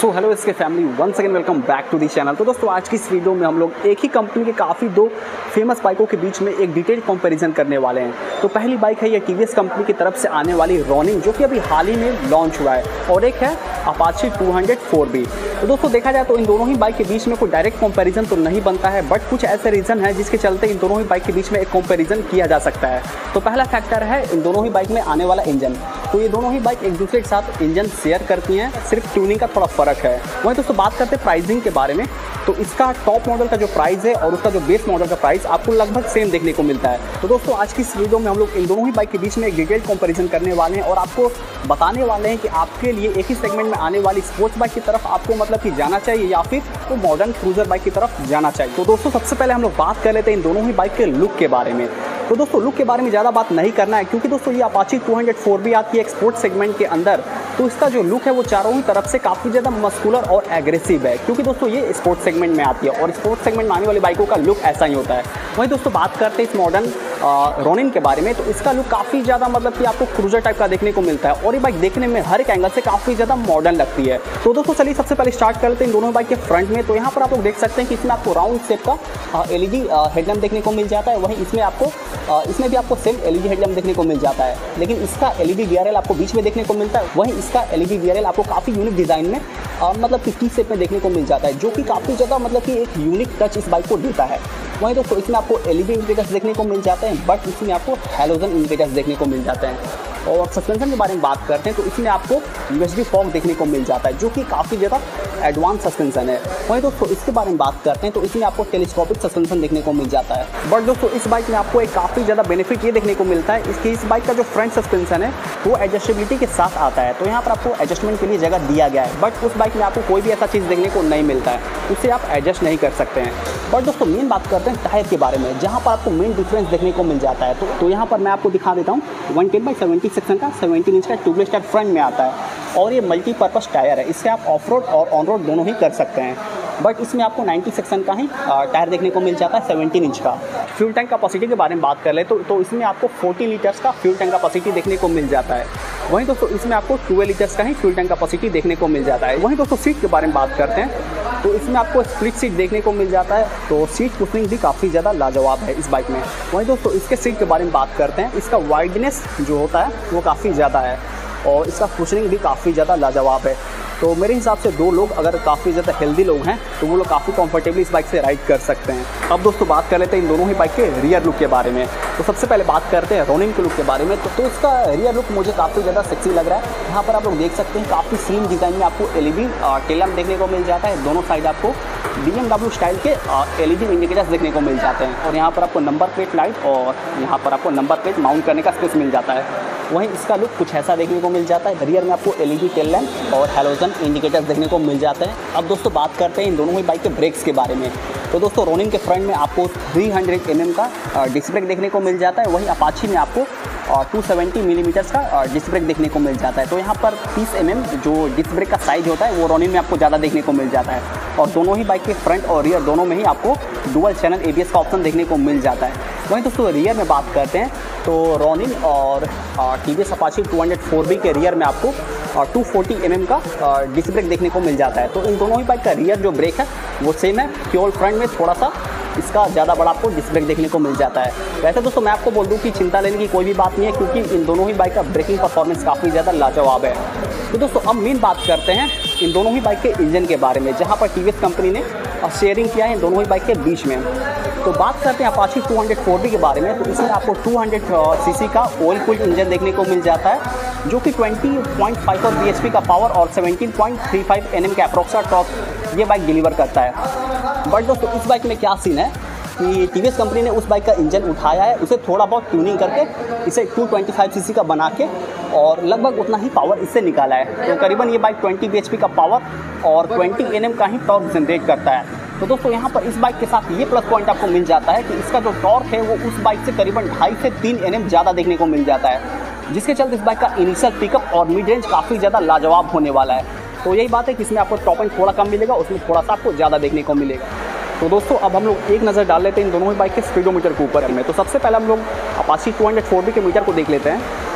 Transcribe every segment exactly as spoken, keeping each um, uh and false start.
सो hello इसके family, once again welcome back to the channel. तो दोस्तों आज की इस वीडियो में हम लोग एक ही कंपनी के काफ़ी दो फेमस बाइकों के बीच में एक डिटेल कंपैरिजन करने वाले हैं। तो पहली बाइक है ये टीवीएस कंपनी की तरफ से आने वाली रोनिन, जो कि अभी हाल ही में लॉन्च हुआ है, और एक है Apache two hundred four B. तो दोस्तों देखा जाए तो इन दोनों ही बाइक के बीच में कोई डायरेक्ट कंपैरिजन तो नहीं बनता है, बट कुछ ऐसे रीज़न है जिसके चलते इन दोनों ही बाइक के बीच में एक कंपैरिजन किया जा सकता है। तो पहला फैक्टर है इन दोनों ही बाइक में आने वाला इंजन। तो ये दोनों ही बाइक एक दूसरे के साथ इंजन शेयर करती हैं, सिर्फ ट्यूनिंग का थोड़ा फ़र्क है। वहीं दोस्तों बात करते हैं प्राइसिंग के बारे में, तो इसका टॉप मॉडल का जो प्राइस है और उसका जो बेस मॉडल का प्राइस आपको लगभग सेम देखने को मिलता है। तो दोस्तों आज की इस वीडियो में हम लोग इन दोनों ही बाइक के बीच में एक डिटेल कंपैरिजन करने वाले हैं और आपको बताने वाले हैं कि आपके लिए एक ही सेगमेंट में आने वाली स्पोर्ट्स बाइक की तरफ आपको मतलब कि जाना चाहिए या फिर तो मॉडर्न क्रूजर बाइक की तरफ जाना चाहिए। तो दोस्तों सबसे पहले हम लोग बात कर लेते हैं इन दोनों ही बाइक के लुक के बारे में। तो दोस्तों लुक के बारे में ज़्यादा बात नहीं करना है, क्योंकि दोस्तों ये Apache two hundred four B आती है एक्सपोर्ट सेगमेंट के अंदर। तो इसका जो लुक है वो चारों ही तरफ से काफ़ी ज़्यादा मस्कुलर और एग्रेसिव है, क्योंकि दोस्तों ये स्पोर्ट सेगमेंट में आती है और स्पोर्ट सेगमेंट में आने वाली बाइकों का लुक ऐसा ही होता है। वहीं दोस्तों बात करते हैं इस मॉडर्न रोनिन के बारे में, तो इसका लुक काफ़ी ज़्यादा मतलब कि आपको क्रूजर टाइप का देखने को मिलता है और ये बाइक देखने में हर एक एंगल से काफ़ी ज़्यादा मॉडर्न लगती है। तो दोस्तों चलिए सबसे पहले स्टार्ट करते हैं इन दोनों बाइक के फ्रंट में। तो यहाँ पर आप लोग देख सकते हैं कि इसमें आपको राउंड शेप का एलईडी हेडलैम्प देखने को मिल जाता है। वहीं इसमें आपको इसमें भी आपको सेम एलईडी हेडलैम्प देखने को मिल जाता है, लेकिन इसका एलईडी वीआरएल आपको बीच में देखने को मिलता है। वहीं इसका एलईडी वीआरएल आपको काफ़ी यूनिक डिज़ाइन में आ, मतलब कि टी शेप में देखने को मिल जाता है, जो कि काफ़ी ज़्यादा मतलब कि एक यूनिक टच इस बाइक को देता है। वहीं दोस्तों इसमें आपको एलईडी इंडिकेटर्स देखने को मिल जाते हैं, बट इसमें आपको हैलोजन इंडिकेटर्स देखने को मिल जाते हैं। और सस्पेंशन के बारे में बात करते हैं तो इसमें आपको यूएसडी फॉग देखने को मिल जाता है, जो कि काफ़ी ज़्यादा एडवांस सस्पेंशन है। वहीं दोस्तों इसके बारे में बात करते हैं तो इसमें आपको टेलीस्कोपिक सस्पेंशन देखने को मिल जाता है। बट दोस्तों इस बाइक में आपको एक काफ़ी ज़्यादा बेनिफिट ये देखने को मिलता है, इसकी इस बाइक का जो फ्रंट सस्पेंशन है वो एडजस्टेबिलिटी के साथ आता है। तो यहाँ पर आपको एडजस्टमेंट के लिए जगह दिया गया है, बट उस बाइक में आपको कोई भी ऐसा चीज़ देखने को नहीं मिलता है, उससे आप एडजस्ट नहीं कर सकते हैं। बट दोस्तों मेन बात करते हैं टायर के बारे में, जहाँ पर आपको मेन डिफरेंस देखने को मिल जाता है। तो, तो यहाँ पर मैं आपको दिखा देता हूँ one ten by seventy section का सेवेंटीन इंच का ट्यूबलेस टायर फ्रंट में आता है और ये मल्टीपर्पज़ टायर है। इससे आप ऑफ रोड और ऑन रोड दोनों ही कर सकते हैं। बट इसमें आपको नाइन्टी सेक्शन का ही टायर देखने को मिल जाता है सेवेंटीन इंच का। फ्यूल टैंक कैपेसिटी के बारे में बात कर ले तो, तो इसमें आपको फोर्टी लीटर्स का फ्यूल टैंक कैपेसिटी देखने को मिल जाता है। वहीं दोस्तों इसमें आपको ट्वेल्व लीटर्स का ही फ्यूल टैंक कैपेसिटी देखने को मिल जाता है। वहीं दोस्तों सीट के बारे में बात करते हैं तो इसमें आपको स्प्लिट सीट देखने को मिल जाता है, तो सीट कुशनिंग भी काफ़ी ज़्यादा लाजवाब है इस बाइक में। वहीं दोस्तों इसके सीट के बारे में बात करते हैं, इसका वाइडनेस जो होता है वो काफ़ी ज़्यादा है और इसका कुशनिंग भी काफ़ी ज़्यादा लाजवाब है। तो मेरे हिसाब से दो लोग अगर काफ़ी ज़्यादा हेल्दी लोग हैं तो वो लोग काफ़ी कंफर्टेबली इस बाइक से राइड कर सकते हैं। अब दोस्तों बात कर लेते हैं इन दोनों ही बाइक के रियर लुक के बारे में। तो सबसे पहले बात करते हैं रोनिन के लुक के बारे में। तो, तो इसका रियर लुक मुझे काफ़ी ज़्यादा सेक्सी लग रहा है। यहाँ पर आप लोग देख सकते हैं काफ़ी स्लिम डिज़ाइन में आपको एलईडी टेल लैम्प देखने को मिल जाता है। दोनों साइड आपको बीएमडब्ल्यू स्टाइल के एलईडी इंडिकेटर्स देखने को मिल जाते हैं और यहाँ पर आपको नंबर प्लेट लाइट और यहाँ पर आपको नंबर प्लेट माउंट करने का स्पेस मिल जाता है। वहीं इसका लुक कुछ ऐसा देखने को मिल जाता है। रियर में आपको एलईडी टेल लैम्प और हैलोजन इंडिकेटर्स देखने को मिल जाते हैं। अब दोस्तों बात करते हैं इन दोनों ही बाइक के ब्रेक्स के बारे में। तो दोस्तों रोनिन के फ्रंट में आपको थ्री हंड्रेड एम एम का डिस्क ब्रेक देखने को मिल जाता है। वहीं अपाची में आपको टू सेवेंटी मिलीमीटर्स का डिस्क ब्रेक देखने को मिल जाता है। तो यहाँ पर तीस एम एम जो डिस्क ब्रेक का साइज होता है वो रोनिन में आपको ज़्यादा देखने को मिल जाता है और दोनों ही बाइक के फ्रंट और रियर दोनों में ही आपको डुअल चैनल एबीएस का ऑप्शन देखने को मिल जाता है। वहीं दोस्तों रियर में बात करते हैं तो रोनिन और TVS Apache two hundred four B के रियर में आपको टू फोर्टी एम एम का डिस्क ब्रेक देखने को मिल जाता है। तो इन दोनों ही बाइक का रियर जो ब्रेक है वो सेम है, केवल फ्रंट में थोड़ा सा इसका ज़्यादा बड़ा आपको डिस्क ब्रेक देखने को मिल जाता है। वैसे दोस्तों मैं आपको बोल दूं कि चिंता लेने की कोई भी बात नहीं है, क्योंकि इन दोनों ही बाइक का ब्रेकिंग परफॉर्मेंस काफ़ी ज़्यादा लाजवाब है। तो दोस्तों अब मेन बात करते हैं इन दोनों ही बाइक के इंजन के बारे में, जहाँ पर टीवीएस कंपनी ने शेयरिंग किया है इन दोनों ही बाइक के बीच में। तो बात करते हैं Apache two hundred four B के बारे में। तो इसमें आपको टू हंड्रेड सीसी का ऑयल कूल्ड इंजन देखने को मिल जाता है, जो कि twenty point five four BHP का पावर और seventeen point three five NM का अप्रोक्सा टॉर्क ये बाइक डिलीवर करता है। बट दोस्तों इस बाइक में क्या सीन है कि टीवीएस कंपनी ने उस बाइक का इंजन उठाया है, उसे थोड़ा बहुत ट्यूनिंग करके इसे टू ट्वेंटी फाइव सीसी का बना के और लगभग उतना ही पावर इससे निकाला है। तो करीबन ये बाइक ट्वेंटी बीएचपी का पावर और ट्वेंटी एनएम का ही टॉर्क जनरेट करता है। तो दोस्तों यहाँ पर इस बाइक के साथ ये प्लस पॉइंट आपको मिल जाता है कि इसका जो टॉर्क है वो उस बाइक से करीबन ढाई से तीन एनएम ज़्यादा देखने को मिल जाता है, जिसके चलते इस बाइक का इनिशियल पिकअप और मिड रेंज काफ़ी ज़्यादा लाजवाब होने वाला है। तो यही बात है कि इसमें आपको टॉप एंड थोड़ा कम मिलेगा, उसमें थोड़ा सा आपको ज़्यादा देखने को मिलेगा। तो दोस्तों अब हम लोग एक नज़र डाल लेते हैं इन दोनों ही बाइक के स्पीडोमीटर के ऊपर में। तो सबसे पहले हम लोग Apache two hundred four B के मीटर को देख लेते हैं।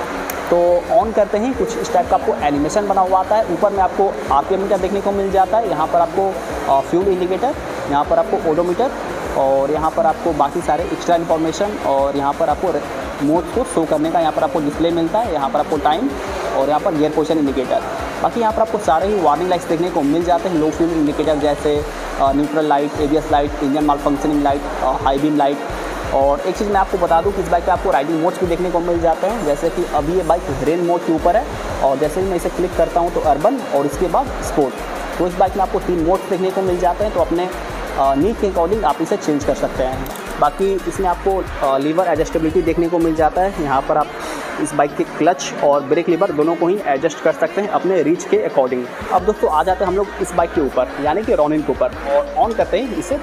तो ऑन करते ही कुछ इस टाइप का आपको एनिमेशन बना हुआ आता है। ऊपर में आपको आरपीएम मीटर देखने को मिल जाता है, यहाँ पर आपको फ्यूल इंडिकेटर, यहाँ पर आपको ओडोमीटर और यहाँ पर आपको बाकी सारे एक्स्ट्रा इन्फॉर्मेशन और यहाँ पर आपको मोड को शो करने का यहाँ पर आपको डिस्प्ले मिलता है। यहाँ पर आपको टाइम और यहाँ पर गियर पोजीशन इंडिकेटर। बाकी यहाँ पर आपको सारे ही वार्निंग लाइट्स देखने को मिल जाते हैं। लो फ्यूल इंडिकेटर जैसे neutral light, ABS light, engine malfunctioning light, high beam light. और एक चीज़ मैं आपको बता दूं कि इस बाइक पे आपको राइडिंग मोड्स भी देखने को मिल जाते हैं। जैसे कि अभी ये बाइक रेन मोड के ऊपर है और जैसे ही मैं इसे क्लिक करता हूँ तो अर्बन और इसके बाद स्पोर्ट। तो इस बाइक में आपको तीन मोड्स देखने को मिल जाते हैं, तो अपने नीड के अकॉर्डिंग आप इसे चेंज कर सकते हैं। बाकी इसमें आपको लीवर एडजस्टेबिलिटी देखने को मिल जाता है। यहाँ पर आप इस बाइक के क्लच और ब्रेक लीवर दोनों को ही एडजस्ट कर सकते हैं अपने रीच के अकॉर्डिंग। अब दोस्तों आ जाते हैं हम लोग इस बाइक के ऊपर यानी कि रॉनिन के ऊपर, और ऑन करते ही इसे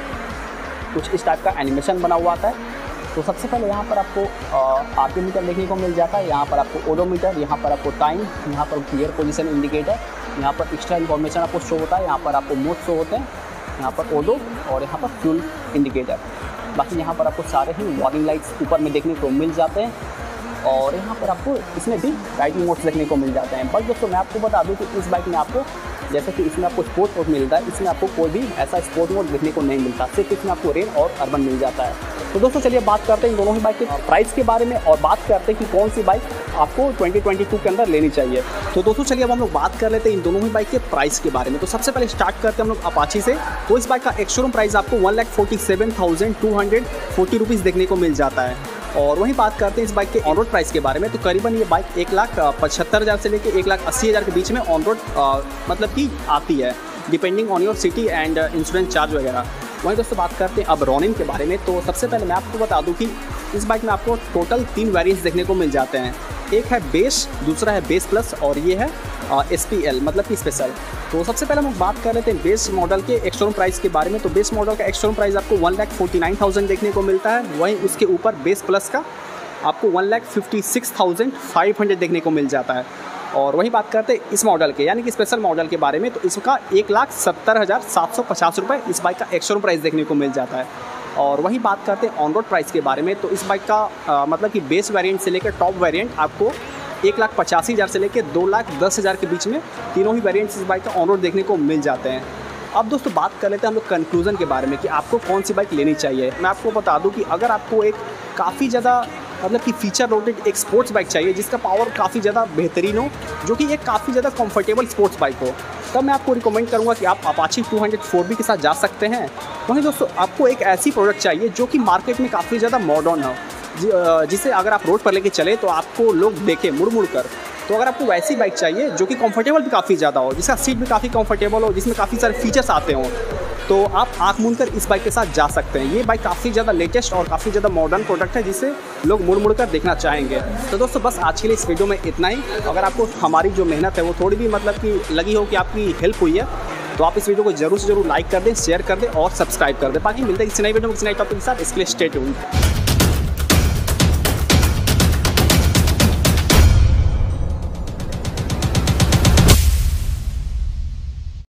कुछ इस टाइप का एनिमेशन बना हुआ आता है। तो सबसे पहले यहाँ पर आपको आरपीएम मीटर देखने को मिल जाता है, यहाँ पर आपको ओडोमीटर, यहाँ पर आपको टाइम, यहाँ पर गियर पोजीशन इंडिकेटर, यहाँ पर एक्स्ट्रा इन्फॉर्मेशन आपको शो होता है, यहाँ पर आपको मोड शो होते हैं, यहाँ पर ओडो और यहाँ पर फ्यूल इंडिकेटर। बाकी यहाँ पर आपको सारे ही वार्निंग लाइट्स ऊपर में देखने को मिल जाते हैं और यहाँ पर आपको इसमें भी राइडिंग मोड्स देखने को मिल जाते हैं। बस दोस्तों मैं आपको बता दूँ कि इस बाइक में आपको जैसे कि इसमें आपको स्पोर्ट मोड मिलता है, इसमें आपको कोई भी ऐसा स्पोर्ट मोड देखने को नहीं मिलता, सिर्फ इसमें आपको रेन और अर्बन मिल जाता है। तो दोस्तों चलिए बात करते हैं इन दोनों ही बाइक के प्राइस के बारे में और बात करते हैं कि कौन सी बाइक आपको ट्वेंटी ट्वेंटी टू के अंदर लेनी चाहिए। तो दोस्तों चलिए अब हम लोग बात कर लेते हैं इन दोनों ही बाइक के प्राइस के बारे में। तो सबसे पहले स्टार्ट करते हैं हम लोग अपाची से। तो इस बाइक का एक शोरूम प्राइस आपको one lakh forty seven thousand two hundred forty rupees देखने को मिल जाता है। और वहीं बात करते हैं इस बाइक के ऑन रोड प्राइस के बारे में। तो करीबन ये बाइक एक लाख पचहत्तर हज़ार से लेकर एक लाख अस्सी हज़ार के बीच में ऑन रोड मतलब कि आती है, depending on your city and insurance charge वगैरह। वहीं दोस्तों बात करते हैं अब रॉनिन के बारे में। तो सबसे पहले मैं आपको बता दूं कि इस बाइक में आपको टोटल तीन वेरिएंट्स देखने को मिल जाते हैं। एक है बेस, दूसरा है बेस प्लस और ये है एस पी एल मतलब कि स्पेशल। तो सबसे पहले हम बात कर लेते हैं बेस मॉडल के एक शोरूम प्राइस के बारे में। तो बेस मॉडल का एक शोरूम प्राइस आपको one lakh forty nine thousand देखने को मिलता है। वहीं उसके ऊपर बेस प्लस का आपको one lakh fifty six thousand five hundred देखने को मिल जाता है। और वहीं बात करते हैं इस मॉडल के यानी कि स्पेशल मॉडल के बारे में। तो इसका एक लाख सत्तर हज़ार सात सौ पचास रुपये इस बाइक का एक शोरूम प्राइस देखने को मिल जाता है। और वहीं बात करते हैं ऑन रोड प्राइस के बारे में। तो इस बाइक का आ, मतलब कि बेस वेरिएंट से लेकर टॉप वेरिएंट आपको एक लाख पचासी हज़ार से लेकर दो लाख दस हज़ार के बीच में तीनों ही वेरिएंट्स इस बाइक का ऑन रोड देखने को मिल जाते हैं। अब दोस्तों बात कर लेते हैं हम लोग कंक्लूजन के बारे में कि आपको कौन सी बाइक लेनी चाहिए। मैं आपको बता दूं कि अगर आपको एक काफ़ी ज़्यादा मतलब कि फीचर लोडेड एक स्पोर्ट्स बाइक चाहिए जिसका पावर काफ़ी ज़्यादा बेहतरीन हो, जो कि एक काफ़ी ज़्यादा कंफर्टेबल स्पोर्ट्स बाइक हो, तब मैं आपको रिकमेंड करूंगा कि आप Apache two hundred four B के साथ जा सकते हैं। वहीं दोस्तों आपको एक ऐसी प्रोडक्ट चाहिए जो कि मार्केट में काफ़ी ज़्यादा मॉडर्न हो, जिसे अगर आप रोड पर लेके चले तो आपको लोग देखें मुड़ मुड़ कर। तो अगर आपको वैसी बाइक चाहिए जो कि कंफर्टेबल भी काफ़ी ज़्यादा हो, जिसका सीट भी काफ़ी कंफर्टेबल हो, जिसमें काफ़ी सारे फीचर्स आते हों, तो आप आँख मूंद कर इस बाइक के साथ जा सकते हैं। ये बाइक काफ़ी ज़्यादा लेटेस्ट और काफ़ी ज़्यादा मॉडर्न प्रोडक्ट है जिसे लोग मुड़ मुड़ कर देखना चाहेंगे। तो दोस्तों बस आज के लिए इस वीडियो में इतना ही। अगर आपको हमारी जो मेहनत है वो थोड़ी भी मतलब कि लगी हो कि आपकी हेल्प हुई है तो आप इस वीडियो को जरूर से जरूर लाइक कर दें, शेयर कर दें और सब्सक्राइब कर दें। बाकी मिलते हैं किसी नई वीडियो में किसी नई टॉपिक के साथ। इसके लिए स्टे ट्यून्ड।